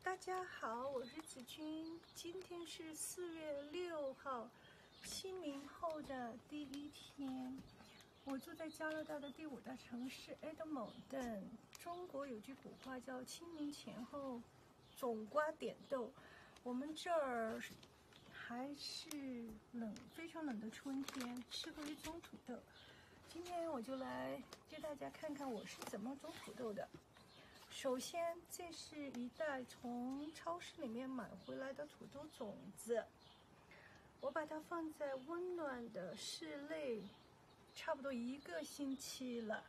大家好，我是子君。今天是4月6号，清明后的第一天。我住在加拿大的第5大城市埃德蒙顿。中国有句古话叫“清明前后种瓜点豆”，我们这儿还是非常冷的春天，适合于种土豆。今天我就来给大家看看我是怎么种土豆的。首先，这是一袋从超市里面买回来的土豆种子，我把它放在温暖的室内，差不多1个星期了。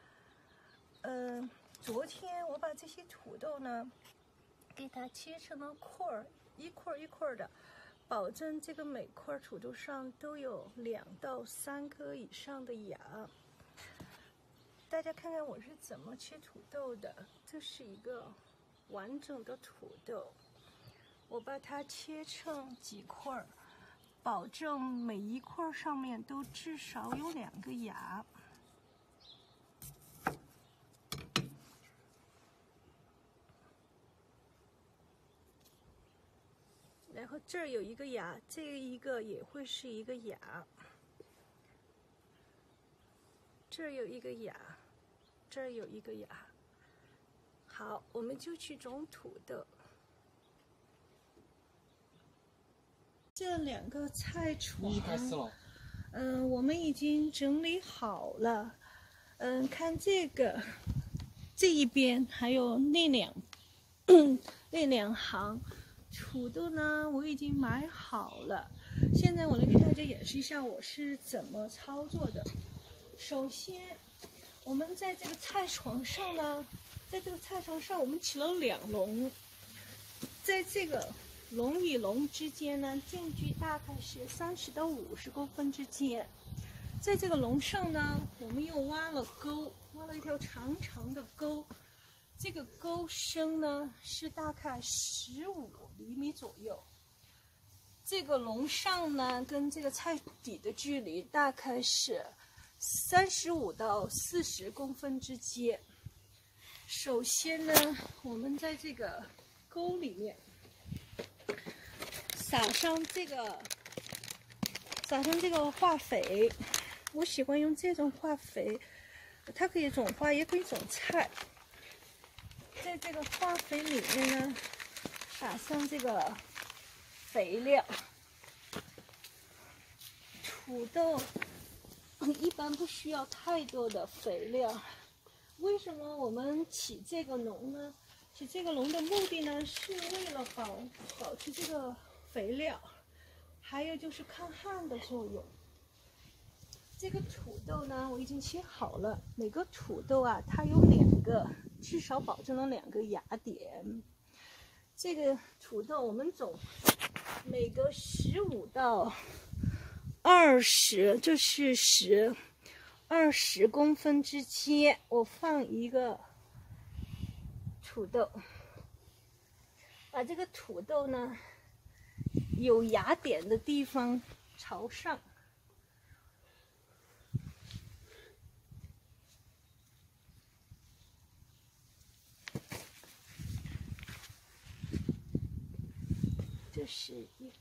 昨天我把这些土豆呢，给它切成了块儿，一块一块的，保证这个每块土豆上都有2到3颗以上的芽。大家看看我是怎么切土豆的，这是一个完整的土豆，我把它切成几块，保证每一块上面都至少有2个芽。然后这儿有一个芽，这一个也会是一个芽，这儿有一个芽，这儿有一个芽。好，我们就去种土豆。这2个菜床，我们已经整理好了。看这一边还有那2行土豆呢，我已经买好了。现在我来给大家演示一下我是怎么操作的。首先，我们在这个菜床上呢，我们起了2笼，在这个笼与笼之间呢，间距大概是30到50公分之间。在这个笼上呢，我们又挖了沟，挖了一条长长的沟。这个沟深呢是大概15厘米左右。这个笼上呢，跟这个菜底的距离大概是35到40公分之间。首先呢，我们在这个沟里面撒上这个化肥，我喜欢用这种化肥，它可以种花，也可以种菜。在这个化肥里面呢，撒上这个肥料。土豆一般不需要太多的肥料。为什么我们起这个笼呢？起这个笼的目的呢，是为了保持这个肥料，还有就是抗旱的作用。这个土豆呢，我已经切好了，每个土豆啊，它有2个，至少保证了2个芽点。这个土豆我们种每个15到20，这是20公分之间，我放一个土豆，把这个土豆呢，有芽点的地方朝上。这是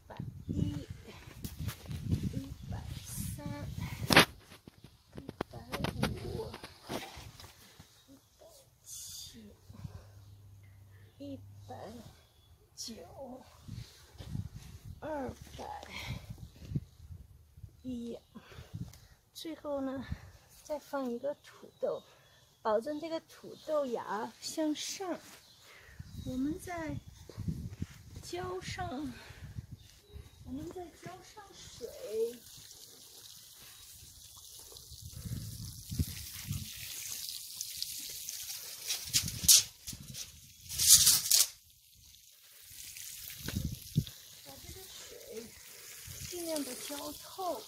110、130、150、170、190、200，最后呢，再放一个土豆，保证这个土豆芽向上。我们再浇上水。把这个水尽量的浇透，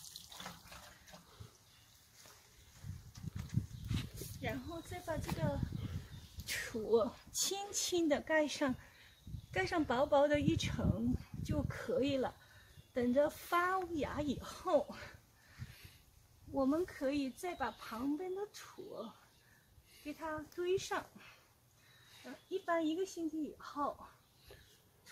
然后再把这个土轻轻的盖上薄薄的一层就可以了。等着发芽以后，我们可以再把旁边的土给它堆上。一般1个星期以后，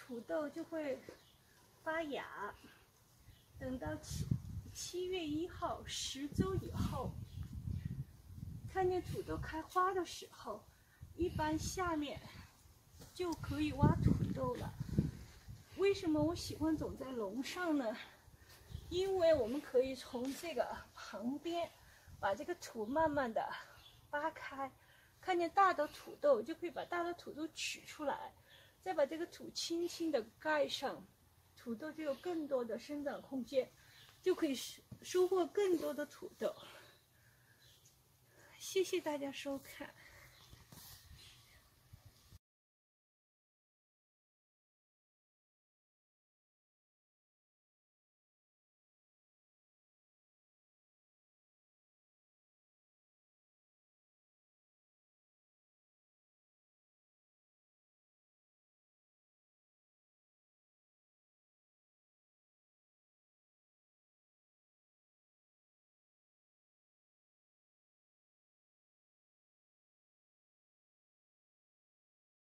土豆就会发芽。等到7月1号10周以后，看见土豆开花的时候，一般下面就可以挖土豆了。为什么我喜欢种在笼上呢？因为我们可以从这个旁边把这个土慢慢的扒开，看见大的土豆就可以把大的土豆取出来，再把这个土轻轻的盖上，土豆就有更多的生长空间，就可以收获更多的土豆。谢谢大家收看。